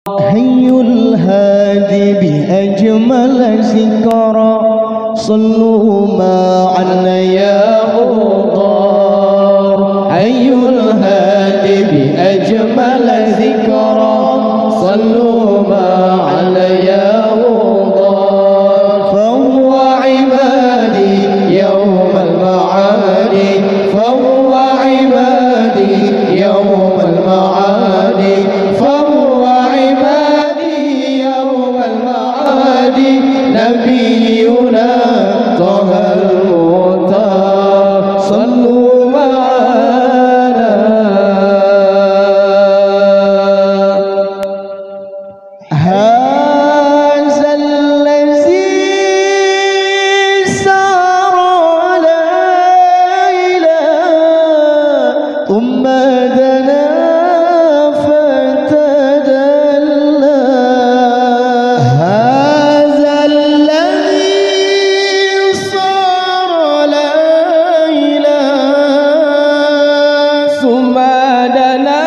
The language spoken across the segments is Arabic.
هي الهادي بأجمل ذكرى صلوا معنا يا غدار. هي الهادي بأجمل ذكرى صلوا معنا يا غدار. فهو عبادي يوم المعادي، فهو عبادي يوم المعادي، فهو عبادي يوم المعادي. نبينا طه المختار صلوا معنا. هذا الذي سار ليلا ثم دنا فتدلى. هذا الذي صار ليلا ثم دنا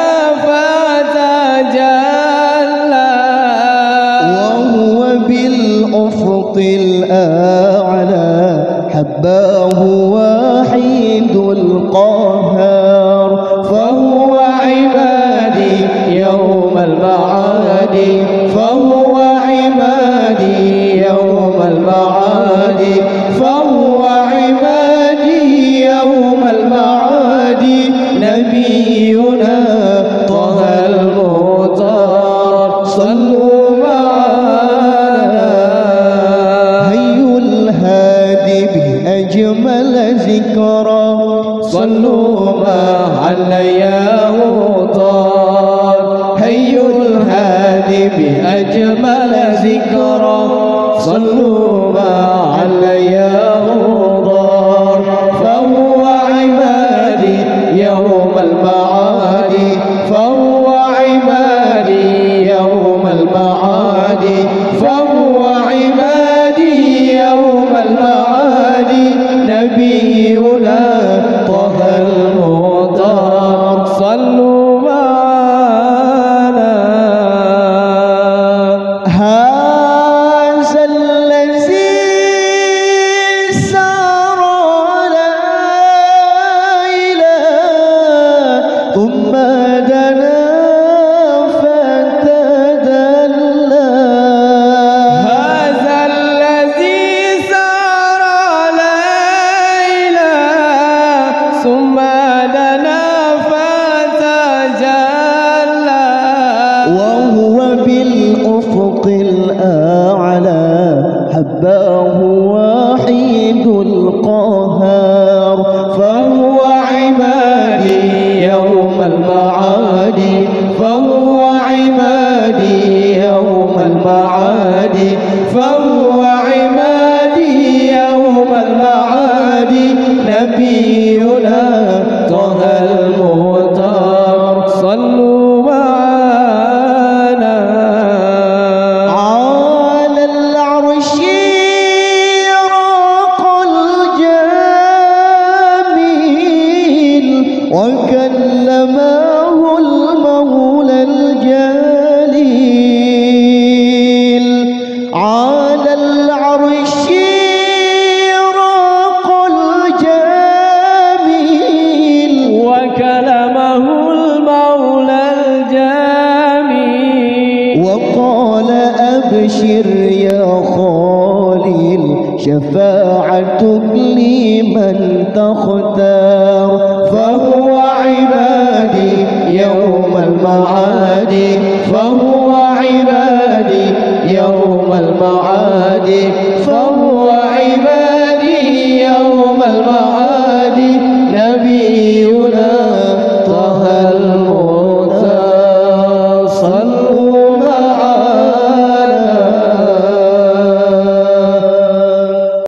فتجلى، وهو بالأفق الأعلى حباه وحيد القهار. فهو عبادي يوم المعادي، فهو عبادي يوم المعادي، فهو عبادي يوم المعادي. نبينا طه المختار صلوا معنا. هي الهادي بأجمل ذكرى صلوا معنا يا غدار. هي الهادي بأجمل ذكرى صلوا معنا يا غدار. فهو عبادي يوم المعادي، فهو عبادي يوم المعادي، فهو عبادي يوم المعادي. نبينا طه المختار صلوا معنا. هذا الذي سار ليلا ثم دنا فتدلى. هذا الذي سار ليلا ثم دنا فتجلى، وهو بالأفق الأعلى حباه وحيد القهار. فهو عبادي يوم المعادي، فهو عبادي يوم المعادي، فهو عبادي يوم المعادي. نبينا طه المختار صلوا معنا. على العرش راق الجميل وكلمه المولى الجليل. على العرش راق الجميل وكلمه المولى الجميل. وقال أبشر يا خليل شفاعتك لمن تختار. فهو عبادي يوم المعادي، فهو عبادي يوم المعادي،